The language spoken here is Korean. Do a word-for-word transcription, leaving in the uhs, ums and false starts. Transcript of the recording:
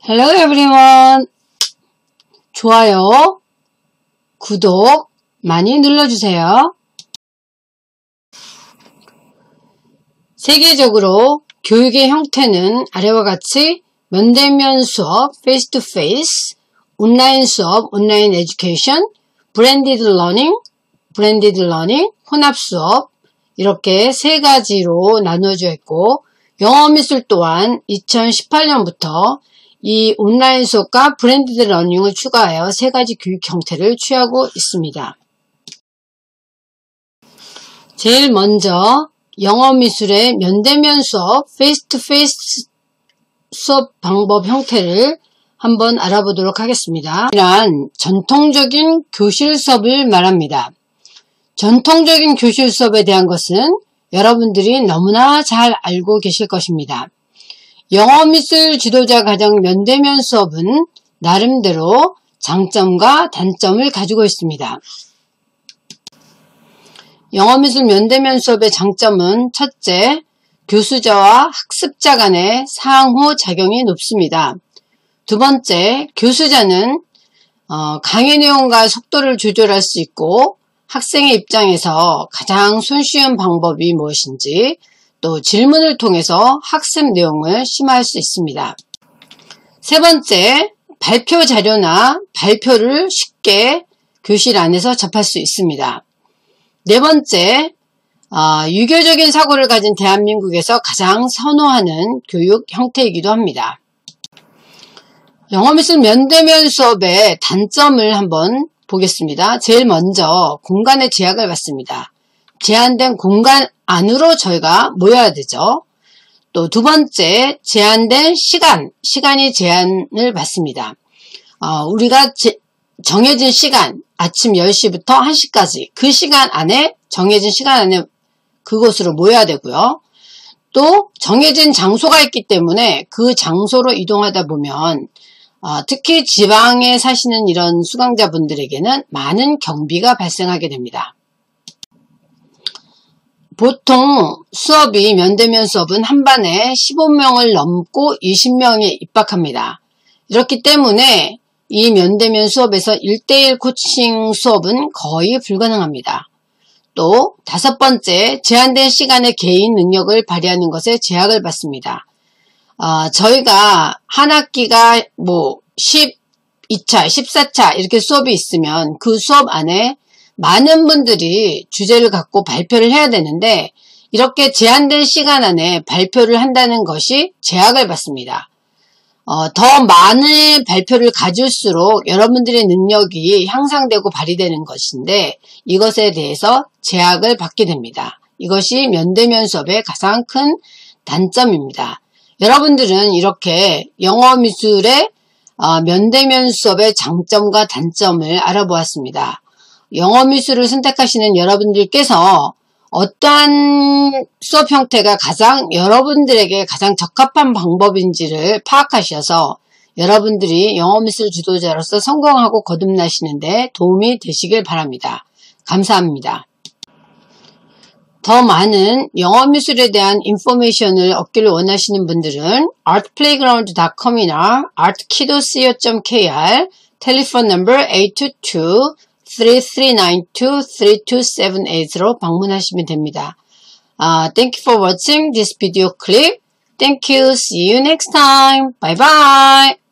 Hello everyone. 좋아요, 구독 많이 눌러주세요. 세계적으로 교육의 형태는 아래와 같이 면대면 수업, face to face, 온라인 수업, 온라인 에듀케이션, 브랜디드 러닝, 브랜디드 러닝, 혼합 수업 이렇게 세 가지로 나누어져 있고 영어미술 또한 이천십팔 년부터 이 온라인 수업과 브랜디드 러닝을 추가하여 세 가지 교육 형태를 취하고 있습니다. 제일 먼저 영어미술의 면대면 수업, 페이스 투 페이스 수업 방법 형태를 한번 알아보도록 하겠습니다. 이란 전통적인 교실 수업을 말합니다. 전통적인 교실 수업에 대한 것은 여러분들이 너무나 잘 알고 계실 것입니다. 영어미술 지도자 과정 면대면 수업은 나름대로 장점과 단점을 가지고 있습니다. 영어미술 면대면 수업의 장점은 첫째, 교수자와 학습자 간의 상호작용이 높습니다. 두 번째, 교수자는 어, 강의 내용과 속도를 조절할 수 있고 학생의 입장에서 가장 손쉬운 방법이 무엇인지 또 질문을 통해서 학습 내용을 심화할 수 있습니다. 세 번째, 발표 자료나 발표를 쉽게 교실 안에서 접할 수 있습니다. 네 번째, 어, 유교적인 사고를 가진 대한민국에서 가장 선호하는 교육 형태이기도 합니다. 영어미술 면대면 수업의 단점을 한번 보겠습니다. 제일 먼저 공간의 제약을 받습니다. 제한된 공간 안으로 저희가 모여야 되죠. 또 두 번째, 제한된 시간, 시간이 제한을 받습니다. 어, 우리가 제, 정해진 시간, 아침 열 시부터 한 시까지 그 시간 안에 정해진 시간 안에 그곳으로 모여야 되고요. 또 정해진 장소가 있기 때문에 그 장소로 이동하다 보면 어, 특히 지방에 사시는 이런 수강자분들에게는 많은 경비가 발생하게 됩니다. 보통 수업이 면대면 수업은 한 반에 십오 명을 넘고 이십 명에 입학합니다. 이렇기 때문에 이 면대면 수업에서 일 대일 코칭 수업은 거의 불가능합니다. 또 다섯 번째, 제한된 시간에 개인 능력을 발휘하는 것에 제약을 받습니다. 어, 저희가 한 학기가 뭐 십이 차, 십사 차 이렇게 수업이 있으면 그 수업 안에 많은 분들이 주제를 갖고 발표를 해야 되는데 이렇게 제한된 시간 안에 발표를 한다는 것이 제약을 받습니다. 어, 더 많은 발표를 가질수록 여러분들의 능력이 향상되고 발휘되는 것인데 이것에 대해서 제약을 받게 됩니다. 이것이 면대면 수업의 가장 큰 단점입니다. 여러분들은 이렇게 영어미술의 어, 면대면 수업의 장점과 단점을 알아보았습니다. 영어미술을 선택하시는 여러분들께서 어떠한 수업 형태가 가장 여러분들에게 가장 적합한 방법인지를 파악하셔서 여러분들이 영어미술 지도자로서 성공하고 거듭나시는데 도움이 되시길 바랍니다. 감사합니다. 더 많은 영어미술에 대한 인포메이션을 얻기를 원하시는 분들은 artplayground 닷 컴이나 artkido 닷 co 닷 kr 텔레폰 넘버 에잇 투 투, 쓰리 쓰리 나인 투, 쓰리 투 세븐 에잇으로 방문하시면 됩니다. Uh, thank you for watching this video clip. Thank you. See you next time. Bye bye.